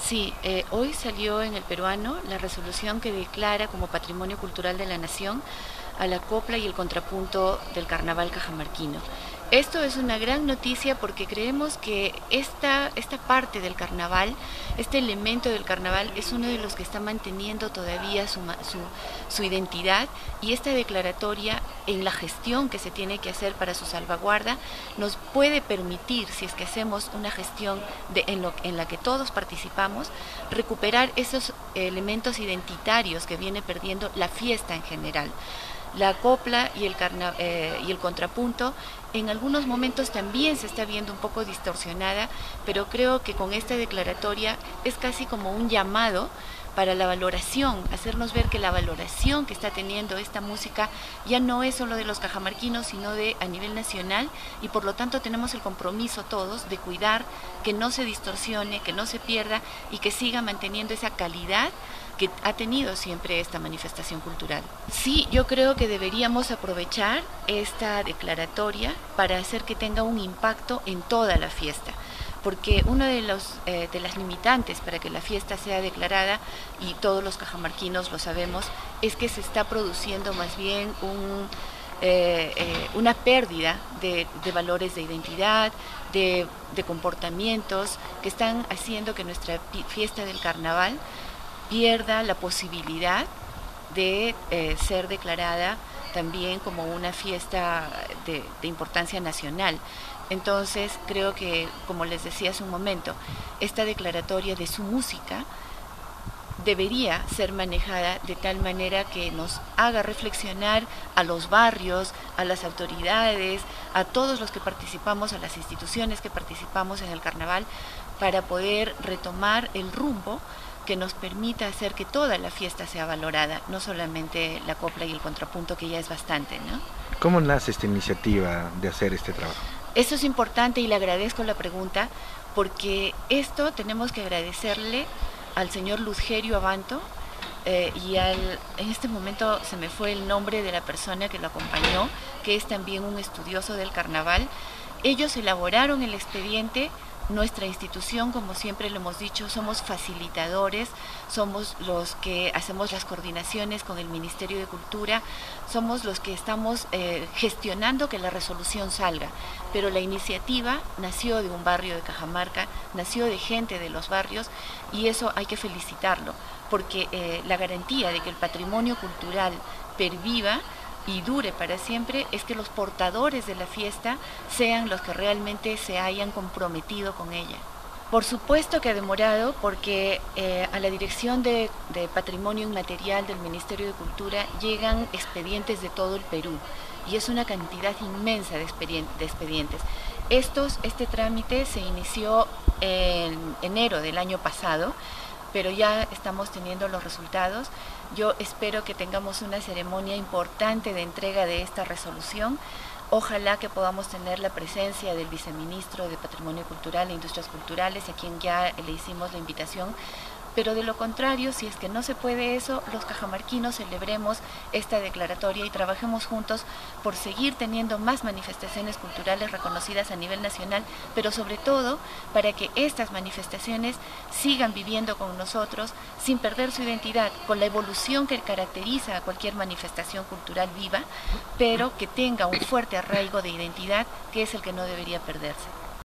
Sí, hoy salió en el Peruano la resolución que declara como Patrimonio Cultural de la Nación a la copla y el contrapunto del carnaval cajamarquino. Esto es una gran noticia porque creemos que esta parte del carnaval, este elemento del carnaval es uno de los que está manteniendo todavía su identidad, y esta declaratoria en la gestión que se tiene que hacer para su salvaguarda nos puede permitir, si es que hacemos una gestión en la que todos participamos, recuperar esos elementos identitarios que viene perdiendo la fiesta en general. La copla y el contrapunto en algunos momentos también se está viendo un poco distorsionada, pero creo que con esta declaratoria es casi como un llamado para la valoración, hacernos ver que la valoración que está teniendo esta música ya no es solo de los cajamarquinos, sino de a nivel nacional, y por lo tanto tenemos el compromiso todos de cuidar que no se distorsione, que no se pierda y que siga manteniendo esa calidad que ha tenido siempre esta manifestación cultural. Sí, yo creo que deberíamos aprovechar esta declaratoria para hacer que tenga un impacto en toda la fiesta, porque una de las limitantes para que la fiesta sea declarada, y todos los cajamarquinos lo sabemos, es que se está produciendo más bien una pérdida de valores de identidad, de comportamientos que están haciendo que nuestra fiesta del carnaval pierda la posibilidad de ser declarada también como una fiesta de importancia nacional. Entonces creo que, como les decía hace un momento, esta declaratoria de su música debería ser manejada de tal manera que nos haga reflexionar a los barrios, a las autoridades, a todos los que participamos, a las instituciones que participamos en el carnaval, para poder retomar el rumbo que nos permita hacer que toda la fiesta sea valorada, no solamente la copla y el contrapunto, que ya es bastante, ¿no? ¿Cómo nace esta iniciativa de hacer este trabajo? Eso es importante y le agradezco la pregunta, porque esto tenemos que agradecerle al señor Luzgerio Abanto en este momento se me fue el nombre de la persona que lo acompañó, que es también un estudioso del carnaval. Ellos elaboraron el expediente. Nuestra institución, como siempre lo hemos dicho, somos facilitadores, somos los que hacemos las coordinaciones con el Ministerio de Cultura, somos los que estamos gestionando que la resolución salga, pero la iniciativa nació de un barrio de Cajamarca, nació de gente de los barrios, y eso hay que felicitarlo, porque la garantía de que el patrimonio cultural perviva y dure para siempre es que los portadores de la fiesta sean los que realmente se hayan comprometido con ella. Por supuesto que ha demorado, porque a la Dirección de Patrimonio Inmaterial del Ministerio de Cultura llegan expedientes de todo el Perú, y es una cantidad inmensa de expedientes. Este trámite se inició en enero del año pasado, pero ya estamos teniendo los resultados. Yo espero que tengamos una ceremonia importante de entrega de esta resolución. Ojalá que podamos tener la presencia del viceministro de Patrimonio Cultural e Industrias Culturales, a quien ya le hicimos la invitación. Pero de lo contrario, si es que no se puede eso, los cajamarquinos celebremos esta declaratoria y trabajemos juntos por seguir teniendo más manifestaciones culturales reconocidas a nivel nacional, pero sobre todo para que estas manifestaciones sigan viviendo con nosotros sin perder su identidad, con la evolución que caracteriza a cualquier manifestación cultural viva, pero que tenga un fuerte arraigo de identidad, que es el que no debería perderse.